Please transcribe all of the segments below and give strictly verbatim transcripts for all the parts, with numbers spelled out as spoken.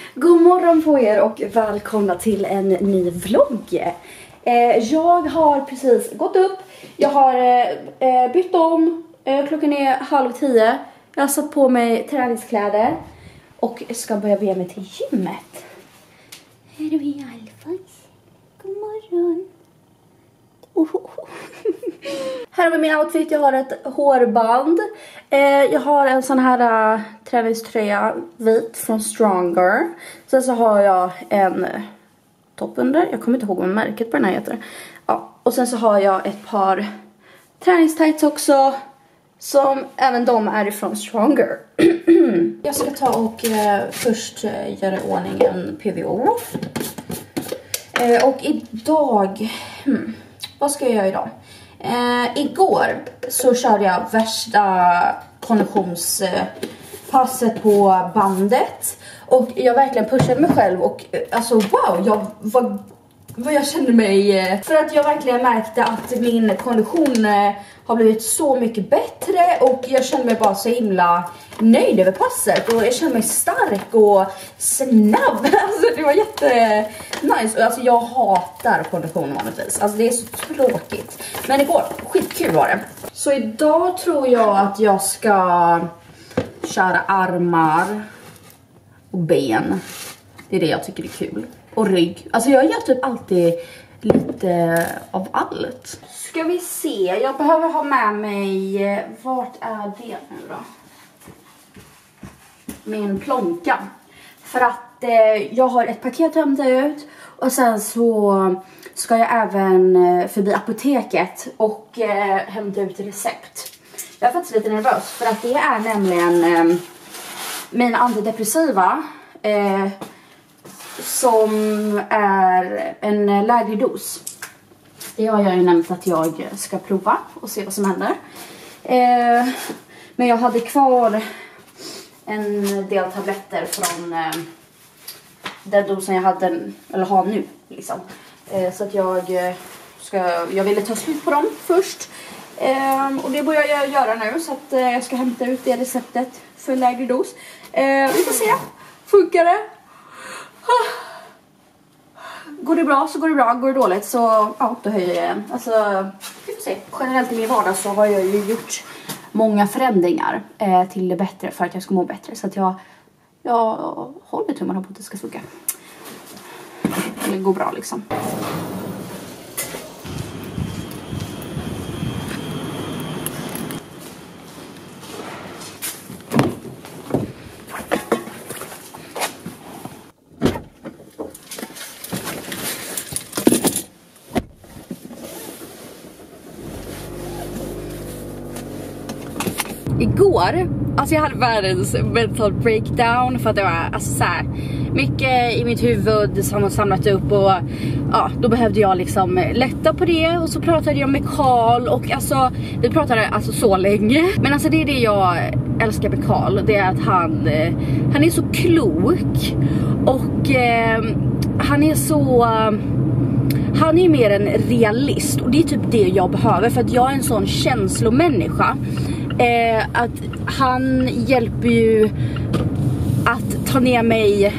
God morgon på er och välkomna till en ny vlogg. Eh, jag har precis gått upp. Jag har eh, bytt om. Eh, klockan är halv tio. Jag har satt på mig träningskläder och ska börja bege mig till gymmet. Här är vi Alfons. God morgon. Oh. Här har vi min outfit. Jag har ett hårband. Eh, jag har en sån här uh, träningströja vit från Stronger. Sen så har jag en uh, topp under. Jag kommer inte ihåg vad märket på den här heter. Ja, och sen så har jag ett par träningstights också. Som även de är ifrån Stronger. Jag ska ta och uh, först uh, göra i ordning en P V O. Uh, och idag... Hmm, vad ska jag göra idag? Eh, igår så körde jag värsta konditionspasset på bandet. Och jag verkligen pushade mig själv. Och alltså wow, jag, vad, vad jag kände mig. För att jag verkligen märkte att min kondition har blivit så mycket bättre. Och jag kände mig bara så himla nöjd över passet. Och jag kände mig stark och snabb. Alltså det var jätte nice. Alltså jag hatar kondition vanligtvis. Alltså det är så tråkigt. Men igår, skitkul var det. Så idag tror jag att jag ska köra armar och ben. Det är det jag tycker är kul. Och rygg. Alltså jag gör typ alltid lite av allt. Ska vi se. Jag behöver ha med mig. Vart är det nu då? Min plånka. För att eh, jag har ett paket att hämta ut. Och sen så ska jag även eh, förbi apoteket. Och eh, hämta ut recept. Jag är faktiskt lite nervös. För att det är nämligen eh, mina antidepressiva. Eh, som är en lägre dos. Det har jag ju nämnt att jag ska prova. Och se vad som händer. Eh, men jag hade kvar en del tabletter från eh, den dosen jag hade, eller har nu liksom. Eh, så att jag eh, ska, jag ville ta slut på dem först. Eh, och det börjar jag göra nu, så att eh, jag ska hämta ut det receptet för lägre dos. Eh, vi får se, funkar det? Går det bra så går det bra, går det dåligt så ja, då höjer jag igen. Alltså, vi får se. Generellt i min vardag så har jag ju gjort många förändringar eh, till det bättre för att jag ska må bättre. Så att jag, jag håller tummarna på att det ska funka. Eller gå bra liksom. Igår, alltså jag hade världens mental breakdown för att det var alltså så här, mycket i mitt huvud som har samlat upp och ja, då behövde jag liksom lätta på det och så pratade jag med Karl och alltså, vi pratade alltså så länge. Men alltså det är det jag älskar med Karl, det är att han, han är så klok och eh, han är så... Han är mer en realist och det är typ det jag behöver för att jag är en sån känslomänniska. Eh, att han hjälper ju att ta ner mig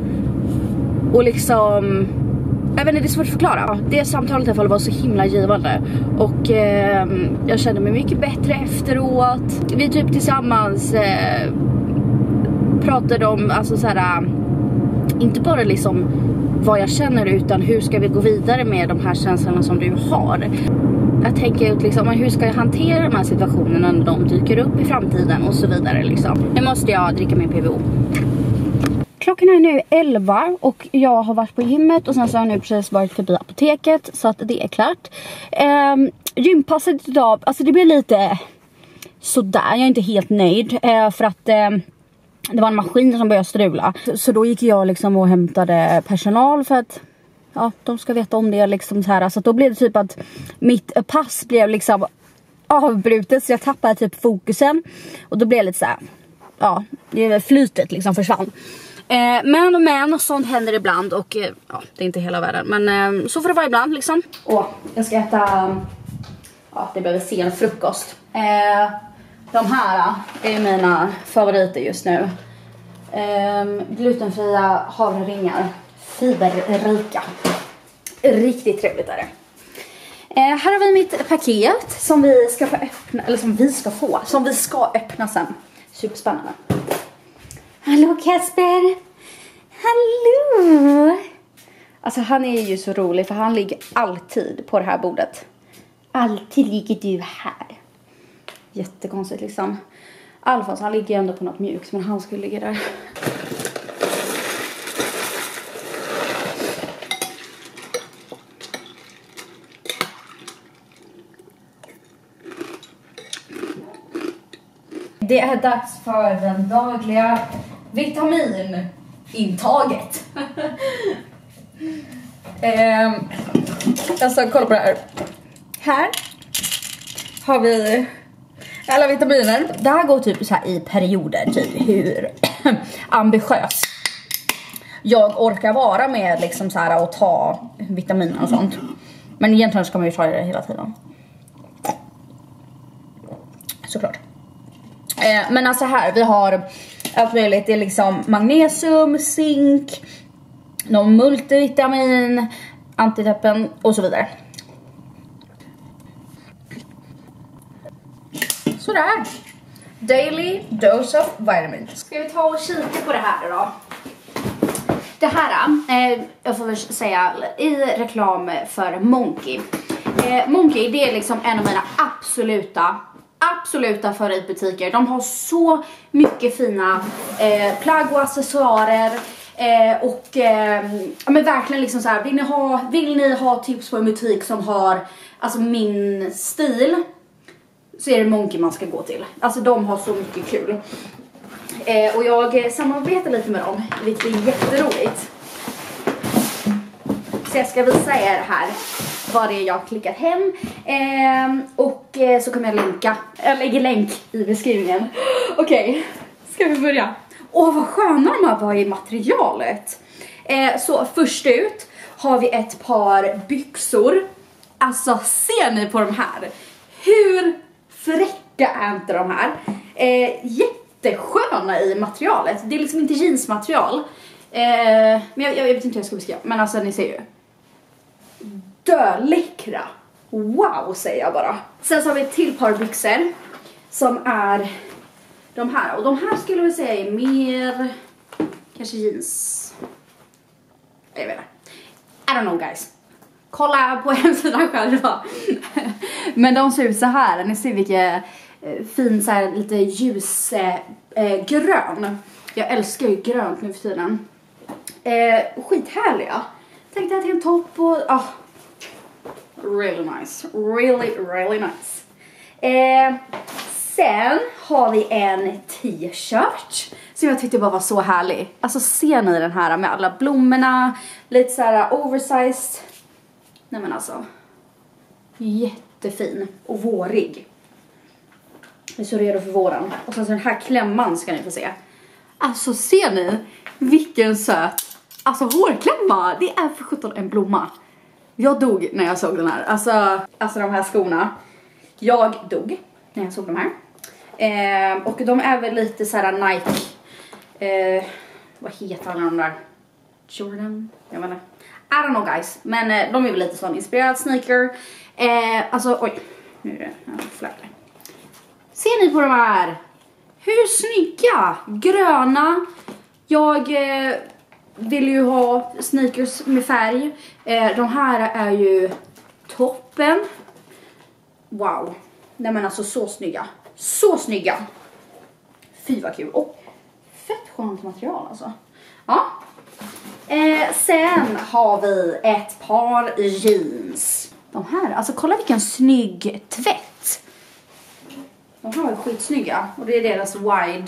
och liksom, jag vet inte, det är svårt att förklara. Det samtalet i alla fall var så himla givande och eh, jag kände mig mycket bättre efteråt. Vi typ tillsammans eh, pratade om alltså så här, inte bara liksom vad jag känner utan hur ska vi gå vidare med de här känslorna som du har. Jag tänker ut liksom, hur ska jag hantera de här situationerna när de dyker upp i framtiden och så vidare liksom. Nu måste jag dricka min P V O. Klockan är nu elva och jag har varit på gymmet och sen så har jag nu precis varit förbi apoteket så att det är klart. Ehm, gympasset idag, alltså det blir lite sådär, jag är inte helt nöjd eh, för att eh, det var en maskin som började strula. Så, så då gick jag liksom och hämtade personal för att ja, de ska veta om det liksom så här. Så då blev det typ att mitt pass blev liksom avbrutet så jag tappade typ fokusen. Och då blev det lite så här, ja, flytet liksom försvann. Eh, men, men, sånt händer ibland och eh, ja, det är inte hela världen. Men eh, så får det vara ibland liksom. Och jag ska äta, ja, det behöver sen frukost. Eh, de här är mina favoriter just nu. Um, glutenfria havreringar. Fiberrika. Riktigt trevligt är det. Uh, här har vi mitt paket som vi ska få öppna. Eller som vi ska få. Som vi ska öppna sen. Superspännande. Hallå Kasper. Hallå. Alltså han är ju så rolig för han ligger alltid på det här bordet. Alltid ligger du här. Jättekonstigt liksom. Alfons han ligger ändå på något mjukt men han skulle ligga där. Det är dags för den dagliga vitaminintaget. eh, alltså kolla på det här. Här har vi alla vitaminer. Det här går typ så här i perioder, typ hur ambitiös jag orkar vara med liksom så här och ta vitaminer och sånt. Men egentligen ska man ju ta det hela tiden. Såklart. Eh, men alltså här, vi har allt möjligt. Det är liksom magnesium, zink, någon multivitamin, antiteppen och så vidare. Sådär. Daily dose of vitamins. Ska vi ta och kika på det här då? Det här, eh, jag får väl säga i reklam för Monkey. Eh, Monkey, det är liksom en av mina absoluta Absoluta favoritbutiker. De har så mycket fina eh, plagg och accessoarer eh, och eh, ja, men verkligen liksom så här, vill ni ha vill ni ha tips på en butik som har alltså min stil, så är det Monkey man ska gå till. Alltså de har så mycket kul. Eh, och jag samarbetar lite med dem, vilket är jätteroligt. Så jag ska visa er här vad det är jag har klickat hem. Eh, och eh, så kommer jag länka. Jag lägger länk i beskrivningen. Okej, okay, ska vi börja? Åh, vad sköna de här var i materialet. Eh, så först ut har vi ett par byxor. Alltså, ser ni på de här? Hur fräcka är inte de här? Eh, jättesköna i materialet. Det är liksom inte jeansmaterial. Eh, men jag, jag vet inte hur jag ska beskriva. Men alltså, ni ser ju. Döläckra. Wow, säger jag bara. Sen så har vi ett till par byxor som är de här. Och de här skulle vi säga är mer kanske jeans. Jag vet inte. I don't know guys. Kolla på hemsidan själva. Men de ser ut så här. Ni ser vilken fin så här lite ljus eh, grön. Jag älskar ju grönt nu för tiden. Eh, skithärliga. Tänkte att det är en topp och ah. Really nice. Really, really nice. Eh, sen har vi en t-shirt som jag tyckte bara var så härlig. Alltså ser ni den här med alla blommorna, lite så här oversized. Nej men alltså. Jättefin och vårig. Vi är så redo för våren. Och sen så den här klämman ska ni få se. Alltså ser ni vilken söt. Alltså hårklämma. Det är för sjutton en blomma. Jag dog när jag såg den här. Alltså, alltså de här skorna. Jag dog när jag såg de här. Eh, och de är väl lite så här Nike. Eh, vad heter alla de där? Jordan? Jag vet inte. I don't know guys. Men eh, de är väl lite sån inspirerad sneaker. Eh, alltså oj. Nu är det en fläckar. Ser ni på de här? Hur snygga? Gröna. Jag... Eh, vill ju ha sneakers med färg. Eh, de här är ju toppen. Wow. Nej men alltså så snygga. Så snygga. Fy vad kul. Och fett skönt material alltså. Ja. Eh, sen har vi ett par jeans. De här, alltså kolla vilken snygg tvätt. De här är skitsnygga. Och det är deras wide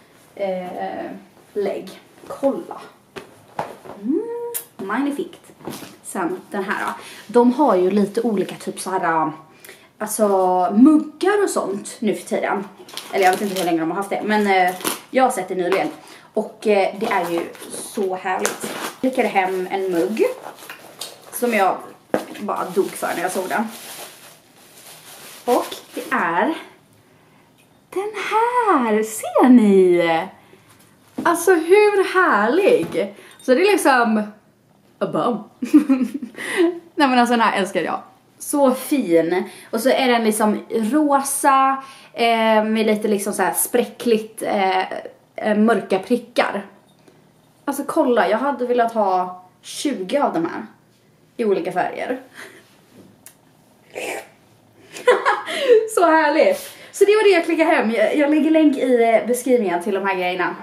eh, leg. Kolla. Mm, magnifikt. Sen den här. De har ju lite olika typ så här alltså muggar och sånt nu för tiden. Eller jag vet inte hur länge de har haft det. Men eh, jag har sett det nyligen. Och eh, det är ju så härligt. Jag klickade hem en mugg. Som jag bara dog för när jag såg den. Och det är den här. Ser ni? Alltså hur härlig. Så det är liksom above. Nej men alltså den här älskar jag. Så fin. Och så är den liksom rosa eh, med lite liksom så här spräckligt eh, eh, mörka prickar. Alltså kolla, jag hade velat ha tjugo av de här i olika färger. Så härligt. Så det var det jag klickade hem. Jag, jag lägger länk i beskrivningen till de här grejerna.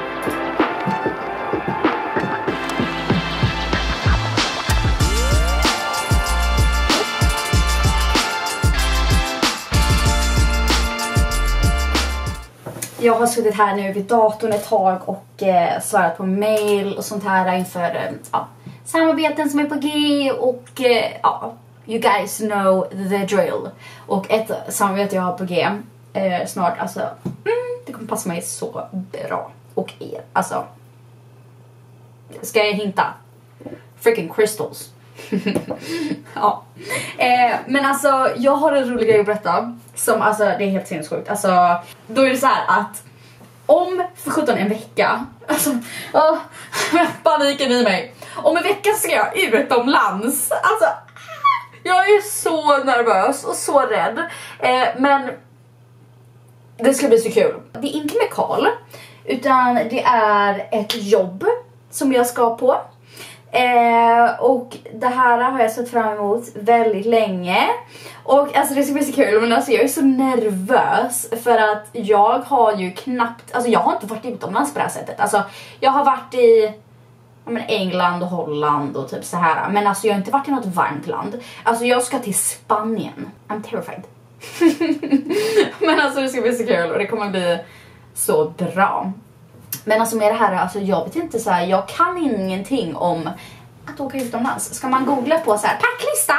Jag har suttit här nu vid datorn ett tag och eh, svarat på mail och sånt här inför eh, ja, samarbeten som är på G och eh, ja, you guys know the drill. Och ett samarbete jag har på G eh, snart, alltså mm, det kommer passa mig så bra. Och er, alltså ska jag hinta? Freaking crystals. Ja. eh, Men alltså jag har en rolig grej att berätta. Som alltså det är helt sinnessjukt. Alltså då är det så här att om för sjutton en vecka, alltså oh, paniken i mig. Om en vecka ska jag utomlands. Alltså jag är så nervös och så rädd. eh, Men det ska bli så kul. Det är inte med Karl, utan det är ett jobb som jag ska på. Eh, och det här har jag sett fram emot väldigt länge. Och alltså det ska bli så kul. Men alltså jag är så nervös. För att jag har ju knappt, alltså jag har inte varit utomlands på det här sättet. Alltså jag har varit i ja, men England och Holland och typ så här. Men alltså jag har inte varit i något varmt land. Alltså jag ska till Spanien. I'm terrified. Men alltså det ska bli så kul. Och det kommer bli så bra. Men alltså med det här, alltså jag vet inte så här, jag kan ingenting om att åka utomlands. Ska man googla på så här, packlista?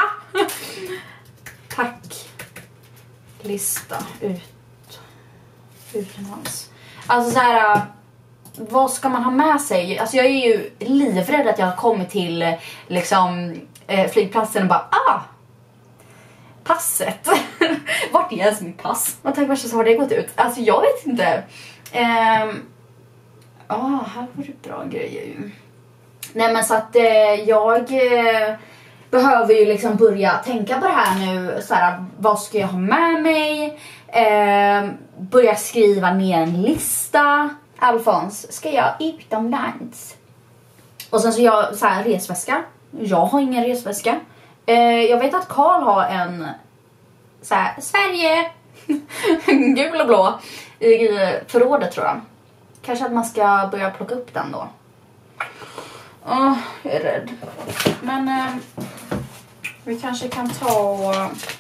Packlista ut utomlands. Alltså så här, vad ska man ha med sig? Alltså jag är ju livrädd att jag har kommit till liksom flygplatsen och bara, ah, passet. Vart är ens mitt pass? Och tack värsta så har det gått ut. Alltså jag vet inte. Ehm Ja, ah, här var det bra grejer ju. Nej men så att eh, jag eh, behöver ju liksom börja tänka på det här nu. Såhär, vad ska jag ha med mig? Eh, börja skriva ner en lista. Alfons, ska jag utomlands? Och sen så jag så här, resväska. Jag har ingen resväska. Eh, jag vet att Karl har en så här, Sverige gul och blå i förrådet tror jag. Kanske att man ska börja plocka upp den då. Åh, oh, jag är rädd. Men eh, vi kanske kan ta och...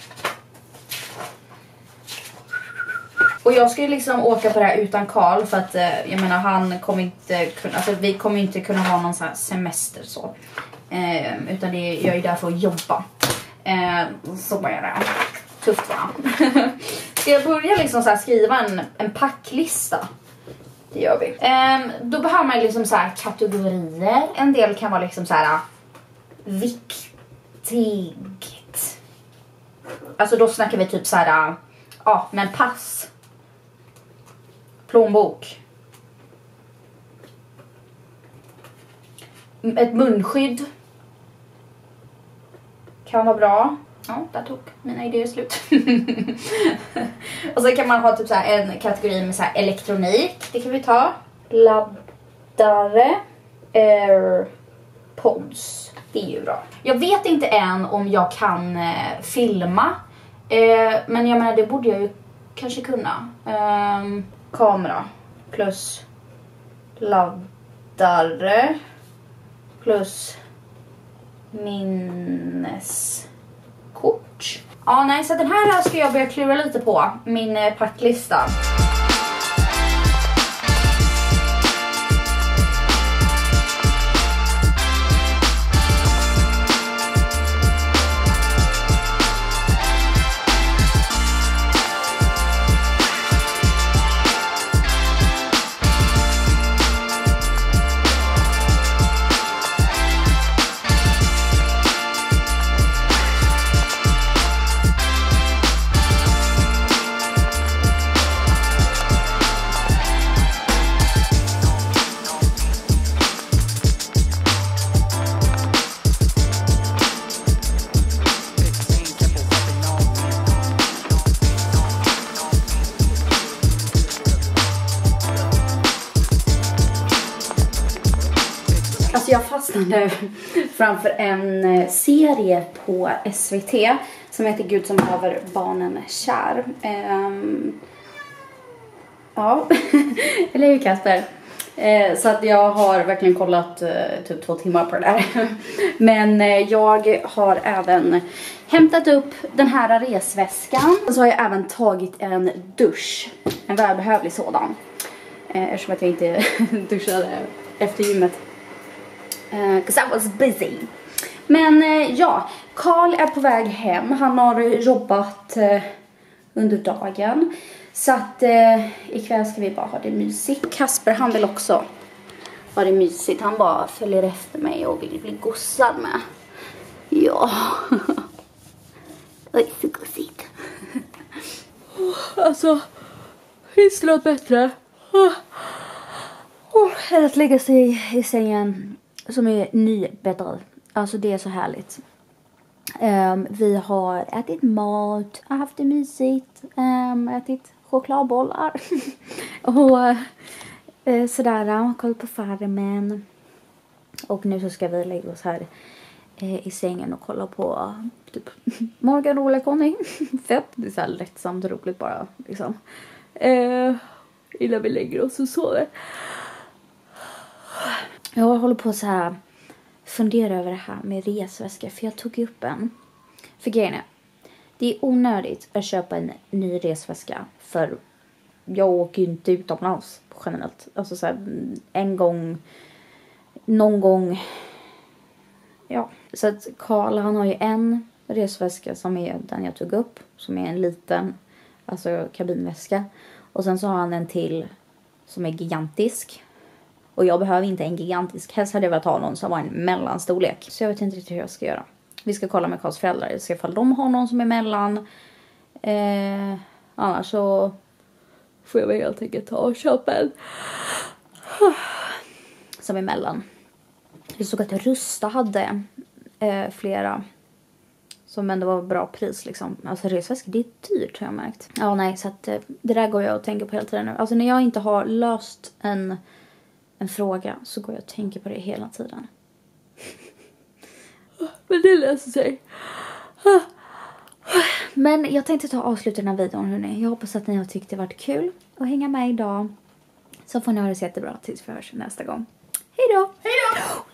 Och jag ska ju liksom åka på det här utan Karl. För att eh, jag menar han kommer inte kunna... Alltså vi kommer inte kunna ha någon sån här semester så. Eh, utan det, jag är där för att jobba. Eh, så bara är det. Tufft va? Ska jag börja liksom så här skriva en, en packlista? Det gör vi. Um, då behöver man liksom så här kategorier. En del kan vara liksom så här viktigt. Alltså då snackar vi typ så här, ja, men pass. Plånbok. Ett munskydd. Kan vara bra. Ja, där tog mina idéer slut. Och så kan man ha typ så här en kategori med så här elektronik. Det kan vi ta. Laddare. AirPods. Det är ju bra. Jag vet inte än om jag kan eh, filma. Eh, men jag menar det borde jag ju kanske kunna. Eh, kamera. Plus laddare. Plus minnes... kort. Ja, nej, så den här ska jag börja klura lite på. Min eh, packlista. Alltså jag fastnade framför en serie på S V T som heter Gud som haver barnen kär. Um, ja, eller hur Kasper? Uh, så att jag har verkligen kollat uh, typ två timmar på det där. Men uh, jag har även hämtat upp den här resväskan. Och så har jag även tagit en dusch. En välbehövlig sådan. Uh, eftersom att jag inte duschade efter gymmet. Because uh, I was busy. Men uh, ja, Carl är på väg hem. Han har jobbat uh, under dagen. Så att uh, ikväll ska vi bara ha det mysigt. Kasper, han vill också ha det mysigt. Han bara följer efter mig och vill bli gossad med. Ja. Det är så gossigt. Alltså, finns det något bättre? Oh, eller att lägga sig i sängen som är nybäddad. Alltså det är så härligt. Um, vi har ätit mat, haft det mysigt, um, ätit chokladbollar och uh, sådär, kollat på Farmen. Och nu så ska vi lägga oss här uh, i sängen och kolla på typ Morgan, Ola, Conny. Fett, det är så här lättsamt och roligt bara liksom. Uh, innan vi lägger oss och sover. Jag håller på så här fundera över det här med resväska. För jag tog upp en. För grejen är, det är onödigt att köpa en ny resväska. För jag åker ju inte utomlands generellt. Alltså så här, en gång, någon gång. Ja, så att Carl, han har ju en resväska som är den jag tog upp. Som är en liten, alltså kabinväska. Och sen så har han en till som är gigantisk. Och jag behöver inte en gigantisk. Helst hade jag velat ha någon som var en mellanstorlek. Så jag vet inte riktigt hur jag ska göra. Vi ska kolla med Karls föräldrar. Se ifall de har någon som är mellan. Eh, annars så får jag väl helt enkelt ta och köpa en. Som är mellan. Jag såg att Rusta hade eh, flera. Som ändå var bra pris liksom. Alltså resväskor, det är dyrt har jag märkt. Ja nej, så att eh, det där går jag och tänker på hela tiden nu. Alltså när jag inte har löst en... en fråga så går jag och tänker på det hela tiden. Men det löser sig. Men jag tänkte ta och avsluta den här videon, hörni. Jag hoppas att ni har tyckt det varit kul att hänga med idag. Så får ni ha det så jättebra tills vi hörs nästa gång. Hej då! Hej då!